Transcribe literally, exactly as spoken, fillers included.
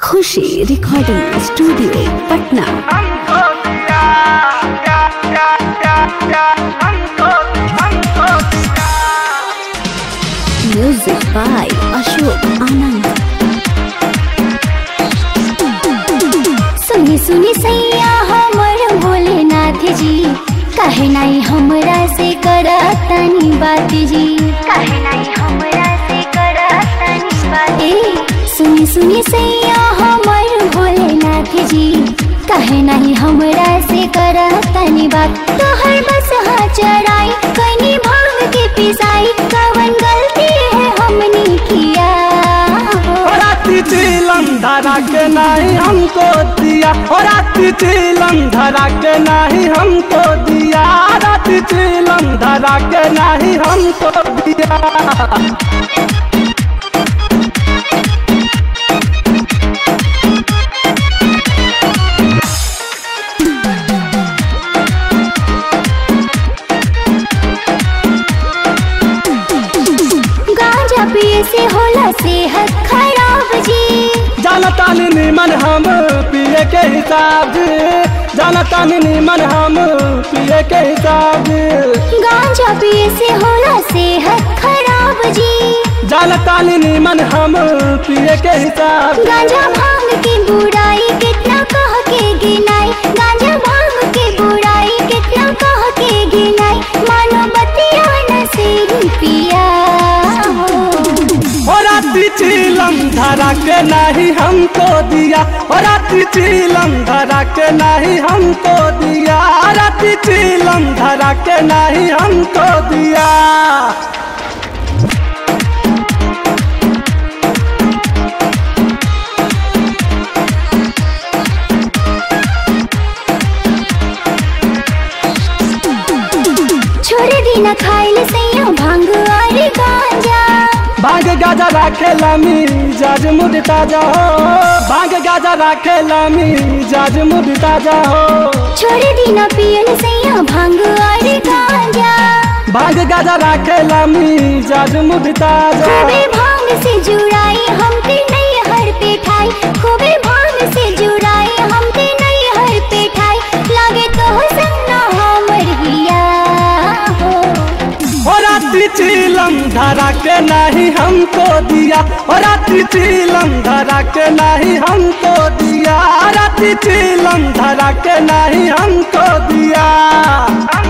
Khushi recording studio Patna. Music by Ashok Anand. सुनी सुनी सैया हमर भोलेनाथ जी, काहे नहीं हमरा से करतनी बात जी, काहे नहीं हमरा से करतनी बात। ए सुनी सुनी सैया हमर भोलेनाथ जी, काहे नहीं हमरा से करतनी बात। तोहर बस हाँ चढ़ाई कनी भांग के पिसाई, कवन गलती है हमनी किया। राती चिलम धरा के नहीं हमको दिया, राती चिलम धरा के नहीं हमको दिया, राती चिलम धरा के नहीं हमको दिया। पिए से होला सेहत खराब जी, जानता निमन हम पिए के हिसाब जी, जानता निमन हम पिए के हिसाब जी। गांजा पिए से होला सेहत खराब जी, जानता निमन हम पिए के हिसाब। गांजा भांग की बुराई कितना कह के गिनाई, गांजा भांग की बुराई कितना कह के गिनाई, मानो बतिया न से पिया। राती चिलम धरा के नहीं हमको दिया, राती चिलम धरा के नहीं हमको दिया, राती चिलम धरा के नहीं हमको दिया। छोड़ दी न खाइल सैया भांग और गांजा, भांग गाजा राखे लामी जाज मुद ताजा हो, भांग गाजा राखे लामी जाज मुद ताजा हो। छोड़ दी न पियन सैया भांग और गांजा, भांग गाजा राखे लामी जाज मुद ताजा। खूबे भांग से जुड़ाई हम ते नहीं हर पे ठाई, खूबे भांग से जुड़ाई हम ते नहीं हर पे ठाई, लागे तो संग न हमर हिया हो। राती चिलम धरा के नहीं हमको दिया, राती चिलम धरा के नहीं हमको दिया, राती चिलम धरा के नहीं हमको दिया।